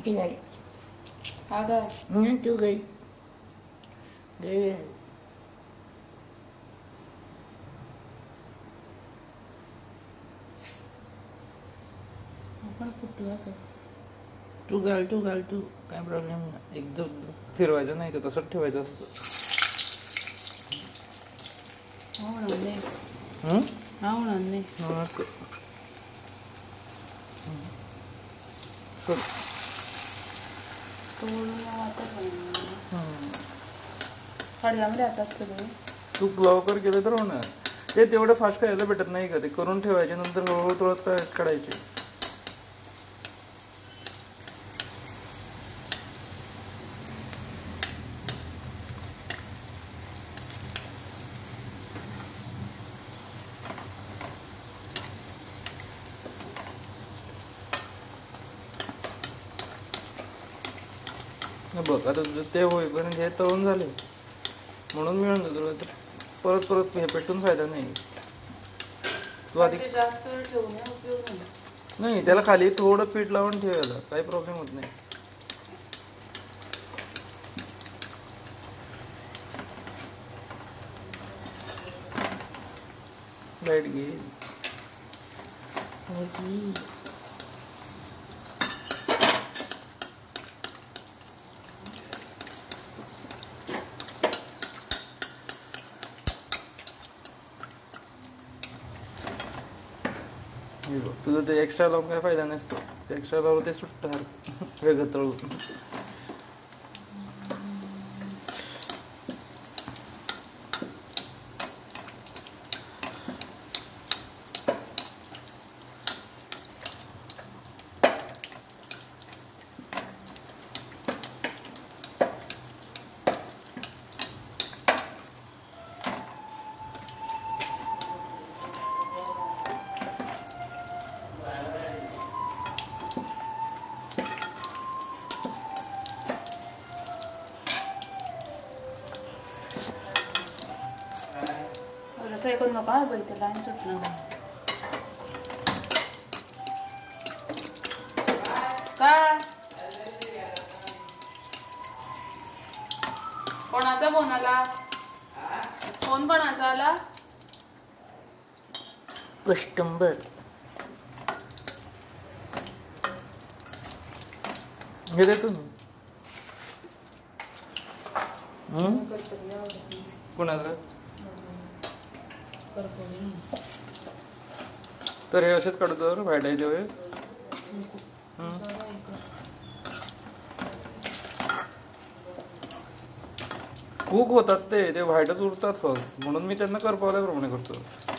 ठीक आहे. हा का तू गई गई आपण फुटू असं. तू घाल काय प्रॉब्लेम नाही. एकदम फिरवायचं नाही तर तसंच ठेवायचं असतं. होणार नाही. होणार नाही. खडग्यामध्ये हातात सगळे. तू लवकर केलं तर होणार. ते तेवढं फास्ट करायला भेटत नाही का. ते करून ठेवायचे नंतर हळूहळू तोळत काढायचे. बघ आता ते होईपर्यंत हे तळून झाले म्हणून मिळून तुला तर परत हे पेटून फायदा नाही. तू आधी जास्त वेळ ठेवून उपयोग नाही. त्याला खाली थोडं पीठ लावून ठेवायला काही प्रॉब्लेम होत नाही. लाईट घे. तुझं ते एक्स्ट्रा लावून काय फायदा नसतो. ते एक्स्ट्रा लावलं ते सुटतं वेगळं तळून. असं ऐकून नका बाई ते लाईन सुटलं. का कोणाचा फोन आला. फोन कोणाचा आला. कस्टमर. हे देतो ना. कोणाला तर हे असेच काढतो व्हायटायचे वेळ. खूप होतात ते व्हाईटच उरतात फक्त म्हणून मी त्यांना करपवल्याप्रमाणे करतो.